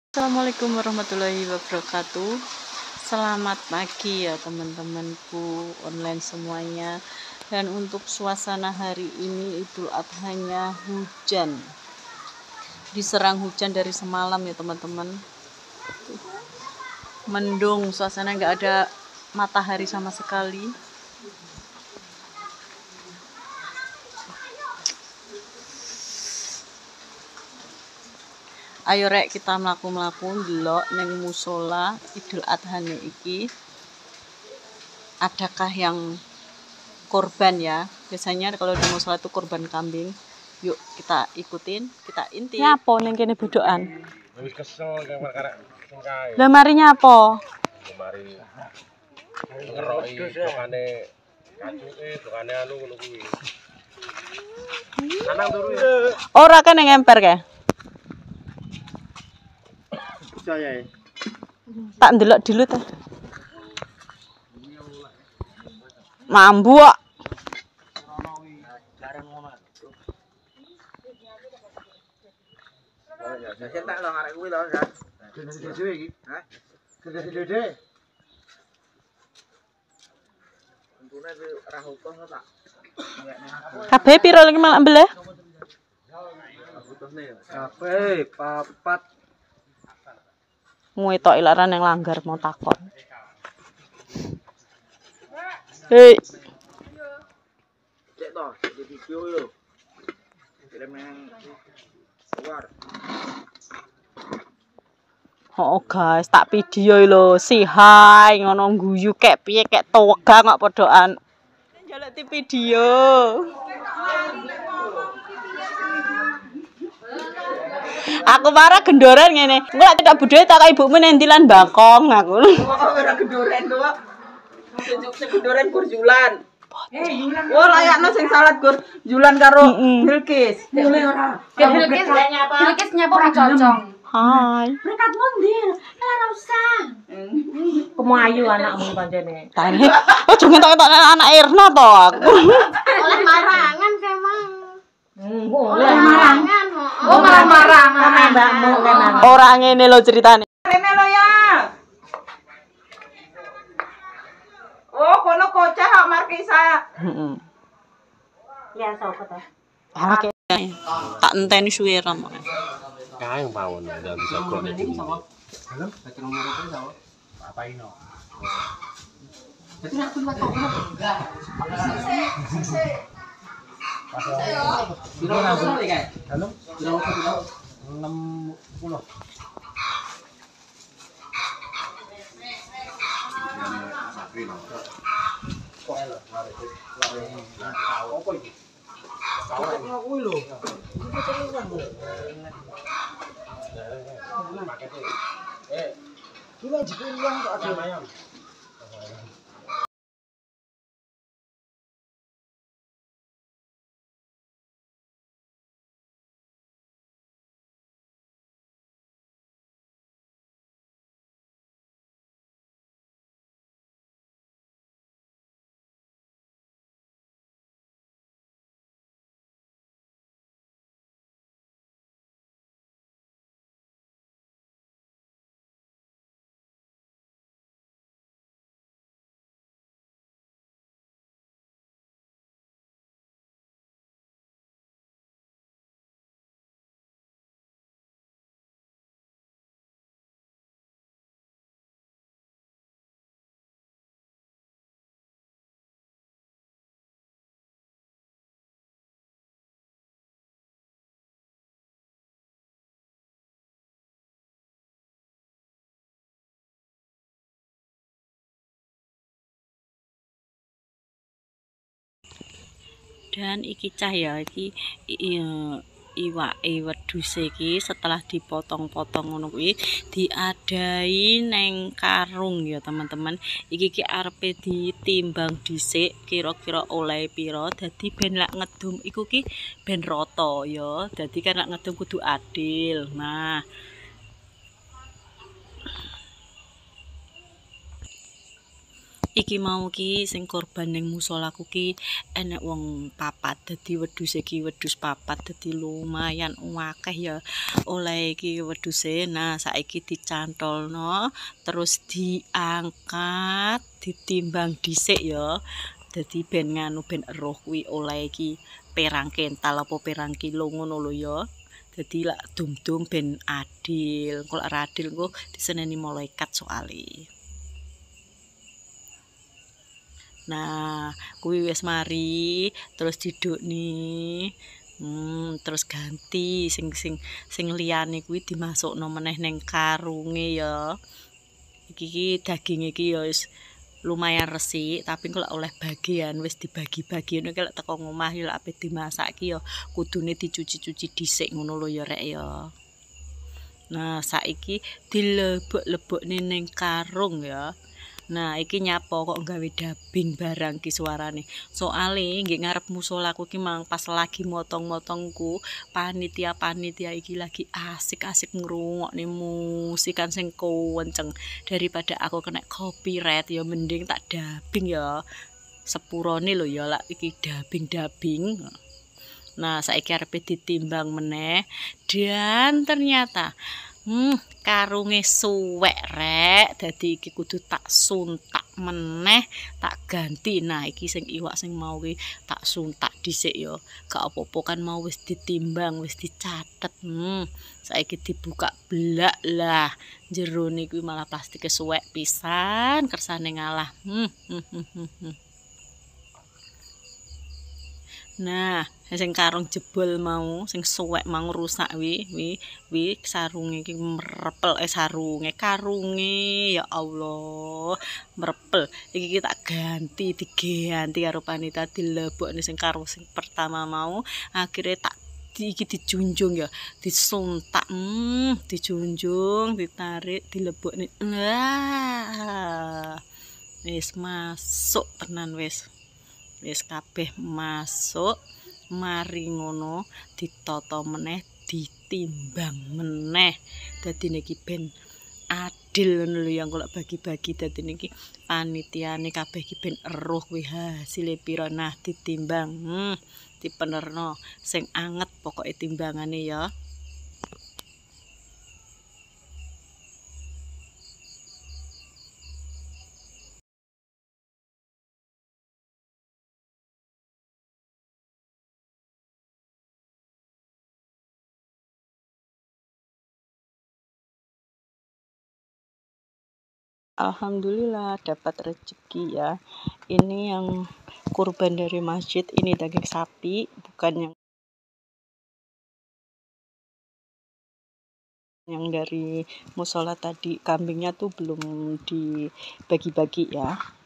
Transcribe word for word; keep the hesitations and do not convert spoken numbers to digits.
Assalamualaikum warahmatullahi wabarakatuh. Selamat pagi ya teman-temanku online semuanya. Dan untuk suasana hari ini Idul Adhanya hujan, diserang hujan dari semalam ya teman-teman. Mendung, suasana nggak ada matahari sama sekali. Ayo rek kita melaku-melaku delok neng musola Idul Adhanya iki. Adakah yang korban ya? Biasanya kalau di musola itu korban kambing. Yuk kita ikutin, kita intip. Nyapa neng kene bodokan? Wis kesel karek sing kae. Lah mari nyapa? Mari ngeroki dokane kacuke, dokane anu ngono kuwi. Lanang turu ya. Ora kan yang emper kae. Saya. Tak ndelok dulu teh. Mambu kok. Ya tak lho arek kuwi lho, Jan. Dede iki. Hah? Dede-dede. Untune kuwi ora hukum tak. Kabeh piro lagi malah ambil ya? Kabeh papat. Nguetok ilaran yang langgar mau takon. Hei. Cek to, di video lho. Kirim nang luar. Oh guys, tak video lho, si hai ngono guyu kek piye kek toga kok podokan. Njaluk ti video. Aku marah gendoran ngene. Engko lek tidak budhe tak kaya ibumu nentilan bangkong aku. Kok ora gendoren to, Pak? Tunjuk sing gendoren Gur Julan. Oh, layakno sing salat Gur Julan karo Bilqis. Boleh ora? Bilqis nyapa? Bilqis nyapa ora cocok. Hai. Berkat mundir. Ora usah. Kemayu anakmu pancene. Tane. Oh, jangan tak anak Irna to aku. Oleh marangan kemang. Oleh marangan. Oh, marang-marangan mbakmu kemang. Ora ngene lho ceritane. Rene lo ya. Oh, kono kocah kok Markisa. Heeh. Ya sapa ta? Ala kek tak enteni suwe ram. Kae pawon ndak bisa kok nek iki. Halo, tak nomor apa sawah? Apa ino? Jadi aku tak kok enggak. Piro nambah iki kae? Halo? Piro piro? enam puluh. Apa iki? Kawon kuwi lho. Eh, gila jepun uang kok ada ayam. Dan iki cah ya iki iwake wedhus iki setelah dipotong-potong ngono kuwi diadai neng karung ya teman-teman. Iki ki arepe ditimbang dhisik kira-kira oleh pira, dadi ben lak ngedum iku ki ben rata ya. Dadi kan lak ngedum kudu adil. Nah, Iki mau ki sing korban ning musolaku ki enek wong papat, dadi wedhus iki wedhus papat, dadi lumayan akeh ya oleh iki wedhuse. Nah, saiki dicantolno terus diangkat, ditimbang dhisik ya. Dadi ben nganu ben eruh kuwi oleh iki perang kental apa perang kilo ngono lho ya. Dadi lak dum-dum ben adil. Kok lak ra adil engko diseneni malaikat soalé. Nah, kuwi wis mari, terus didukni. Hmm, terus ganti sing sing sing liyane kuwi dimasukno meneh ning karunge ya. Iki ki daging iki ya wis lumayan resik, tapi kok oleh bagian wis dibagi-bagi ngono ki lek teko ngomah ya lek ape dimasak ki ya kudune dicuci-cuci dhisik ngono lho ya rek ya. Nah, saiki dilebok-lebokne ning karung ya. Nah, iki nyapa kok gawe dabing barang ki suarane. Soale nggih ngarep musolaku ki mang pas lagi motong-motongku, panitia-panitia iki lagi asik-asik ngrungokne musikan sing kenceng. Daripada aku kena copyright ya mending tak dabing ya. Sepurone lho ya lak iki dabing-dabing. Nah, saiki arepe ditimbang meneh dan ternyata Hmm, karunge suwek rek, dadi iki kudu tak suntak meneh, tak ganti. Nah, iki sing iwak sing mau ki tak suntak dhisik ya. Gak apa-apa kan mau wis ditimbang, wis dicatet. Hmm, saiki dibuka blak lah. Jerone kuwi malah plastike suwek pisan, kersane ngalah. Hmm, hmm, hmm, hmm, hmm. Nah, sing karung jebol mau, sing suwek mau rusak wi, wi, wi sarunge iki merepel eh sarunge karunge ya Allah, merepel. Iki tak ganti, diganti karo panitia dilebokne sing karung sing pertama mau, akhirnya tak iki dijunjung ya, disuntak, hmm, dijunjung, ditarik, dilebokne. Lah. Wis masuk tenan wis. Wis kabeh masuk, mari ngono ditata meneh, ditimbang meneh. Dadi niki ben adil ngono lho yang kok bagi-bagi dadi niki panitiane kabeh iki ben eruh kuwi hasile pira. Nah, ditimbang, hmm, dipenerno sing anget pokoke timbangane ya. Alhamdulillah dapat rezeki ya. Ini yang kurban dari masjid, ini daging sapi, bukan yang yang dari musola tadi. Kambingnya tuh belum dibagi-bagi ya.